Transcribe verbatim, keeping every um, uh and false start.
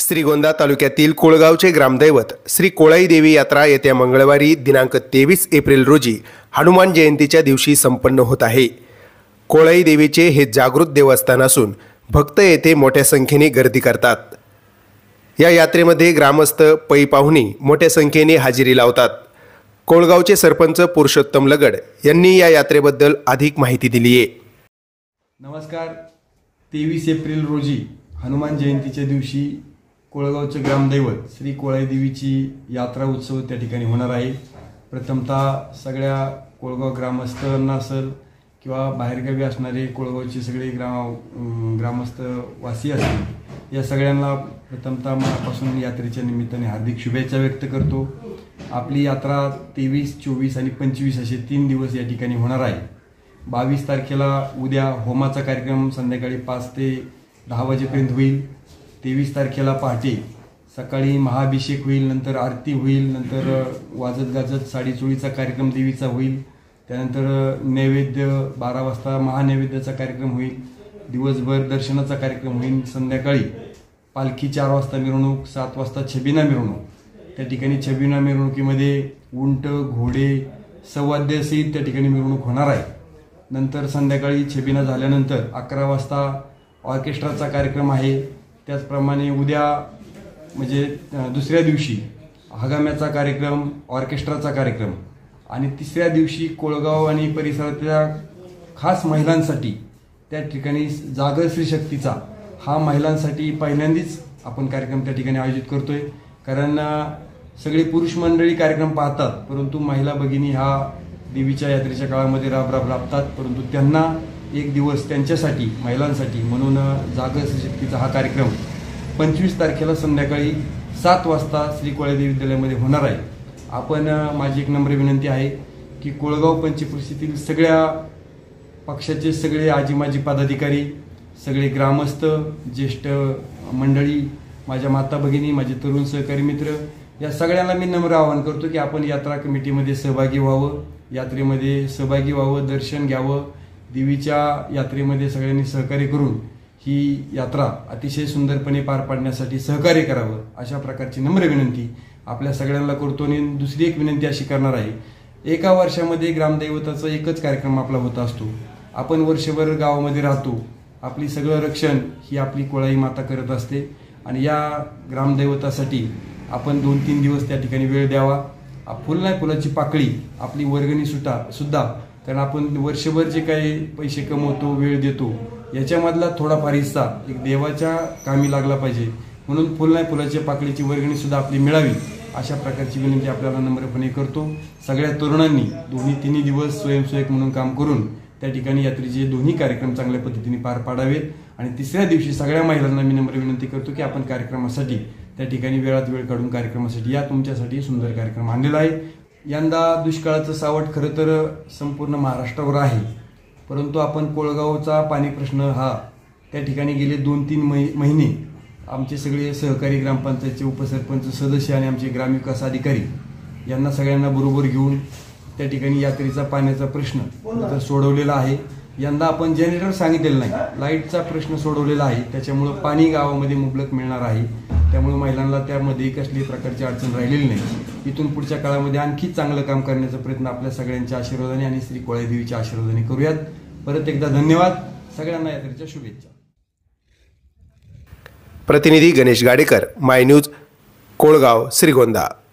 श्रीगोंदा तालुक्यातील कोळगावचे ग्रामदैवत श्री कोळाई देवी यात्रा येत्या मंगळवारी दिनांक तेवीस एप्रिल रोजी हनुमान जयंतीच्या दिवशी संपन्न होत आहे। कोळाई देवीचे हे जागृत देवस्थान असून भक्त येथे मोठ्या संख्येने गर्दी करतात। या यात्रेमध्ये ग्रामस्थ पै पाहुणी मोठ्या संख्येने हजेरी लावतात। कोळगावचे सरपंच पुरुषोत्तम लगड यांनी या यात्रेबद्दल अधिक माहिती दिली आहे। नमस्कार। तेवीस एप्रिल रोजी हनुमान जयंतीच्या दिवशी कोळगावचे ग्रामदैवत श्री कोळाई देवीची यात्रा उत्सव त्या ठिकाणी होणार आहे। प्रथमतः सगळ्या कोळगाव ग्रामस्थांना असेल किंवा बाहेरगावी असणारे कोळगावचे सगळे ग्राम ग्रामस्थ वासी असतील या सगळ्यांना प्रथमतः मनापासून यात्रेच्या निमित्ताने हार्दिक शुभेच्छा व्यक्त करतो। आपली यात्रा तेवीस चोवीस आणि पंचवीस असे तीन दिवस या ठिकाणी होणार आहे। बावीस तारखेला उद्या होमाचा कार्यक्रम संध्याकाळी पाच ते दहा वाजेपर्यंत होईल। तेवीस तारखेला पहाटे सकाळी महाअभिषेक होईल, नंतर आरती होईल, नंतर वाजत गाजत साडीचोळीचा कार्यक्रम देवीचा होईल, त्यानंतर नैवेद्य बारा वाजता महानैवेद्याचा कार्यक्रम होईल, दिवसभर दर्शनाचा कार्यक्रम होईल, संध्याकाळी पालखी चार वाजता मिरवणूक, सात वाजता छबिना मिरवणूक। त्या ठिकाणी छबिना मिरवणुकीमध्ये उंट घोडे सवाद्य सहित त्या ठिकाणी मिरवणूक होणार आहे। नंतर संध्याकाळी छबिना झाल्यानंतर अकरा वाजता ऑर्केस्ट्राचा कार्यक्रम आहे। त्याचप्रमाणे उद्या म्हणजे दुसऱ्या दिवशी हगाम्याचा कार्यक्रम, ऑर्केस्ट्राचा कार्यक्रम आणि तिसऱ्या दिवशी कोळगाव आणि परिसरातल्या खास महिलांसाठी त्या ठिकाणी जागर श्री शक्तीचा हा महिलांसाठी पहिल्यांदाच आपण कार्यक्रम त्या ठिकाणी आयोजित करतोय। कारण सगळे पुरुष मंडळी कार्यक्रम पाहतात परंतु महिला भगिनी हा देवीच्या यात्रेच्या काळामध्ये राब राब राबतात, परंतु त्यांना एक दिवस त्यांच्यासाठी महिलांसाठी म्हणून जागर श्री शक्तीचा हा कार्यक्रम पंचवीस तारखेला संध्याकाळी सात वाजता श्री कोळाई देवी विद्यालयामध्ये होणार आहे। आपण माझी एक नम्र विनंती आहे की कोळगाव पंचक्रोशीतील सगळ्या पक्षाचे सगळे आजी माजी पदाधिकारी, सगळे ग्रामस्थ, ज्येष्ठ मंडळी, माझ्या माता भगिनी, माझे तरुण सहकारी मित्र या सगळ्यांना मी नम्र आवाहन करतो की आपण यात्रा कमिटीमध्ये सहभागी व्हावं, यात्रेमध्ये सहभागी व्हावं, दर्शन घ्यावं, देवीच्या यात्रेमध्ये सगळ्यांनी सहकार्य करून ही यात्रा अतिशय सुंदरपणे पार पाडण्यासाठी सहकार्य करावं अशा प्रकारची नम्र विनंती आपल्या सगळ्यांना करतो। आणि दुसरी एक विनंती अशी करणार आहे, एका वर्षामध्ये ग्रामदैवताचा एकच कार्यक्रम आपला होत असतो। आपण वर्षभर गावामध्ये राहतो, आपली सगळं रक्षण ही आपली कोळाई माता करत असते आणि या ग्रामदैवतासाठी आपण दोन तीन दिवस त्या ठिकाणी वेळ द्यावा। फुल नाही फुलाची पाकळी आपली वर्गणी सुद्धा सुद्धा कारण आपण वर्षभर जे काही पैसे कमवतो, वेळ देतो, याच्यामधला थोडाफार हिस्सा एक देवाच्या कामी लागला पाहिजे, म्हणून फुल नाही फुलाच्या पाकळीची वर्गणी सुद्धा आपली मिळावी अशा प्रकारची विनंती आपल्याला नम्रपणे करतो। सगळ्या तरुणांनी दोन्ही तिन्ही दिवस स्वयंसेवक म्हणून काम करून त्या ठिकाणी यात्रेचे दोन्ही कार्यक्रम चांगल्या पद्धतीने पार पाडावेत। आणि तिसऱ्या दिवशी सगळ्या महिलांना मी नम्र विनंती करतो की आपण कार्यक्रमासाठी त्या ठिकाणी वेळात वेळ काढून कार्यक्रमासाठी या, तुमच्यासाठी सुंदर कार्यक्रम आणलेला आहे। यंदा दुष्काळाचं सावट खरं तर संपूर्ण महाराष्ट्रावर आहे, परंतु आपण कोळगावचा पाणी प्रश्न हा त्या ठिकाणी गेले दोन तीन महिने आमचे सगळे सहकारी ग्रामपंचायतचे उपसरपंच सदस्य आणि आमचे ग्रामविकास अधिकारी यांना सगळ्यांना बरोबर घेऊन त्या ठिकाणी यात्रेचा पाण्याचा प्रश्न सोडवलेला आहे। यंदा आपण जनरेटर सांगितलेलं नाही, लाईटचा प्रश्न सोडवलेला आहे, त्याच्यामुळे पाणी गावामध्ये मुबलक मिळणार आहे। त्यामुळे महिलांना त्यामध्ये कसली प्रकारची अडचण राहिलेली नाही। इथून पुढच्या काळामध्ये आणखी चांगलं काम करण्याचा प्रयत्न आपल्या सगळ्यांच्या आशीर्वादाने आणि श्री कोळाई देवीच्या आशीर्वादाने करूयात। परत एकदा धन्यवाद, सगळ्यांना यात्रेच्या शुभेच्छा। प्रतिनिधी गणेश गाडेकर, माय न्यूज, कोळगाव, श्रीगोंदा।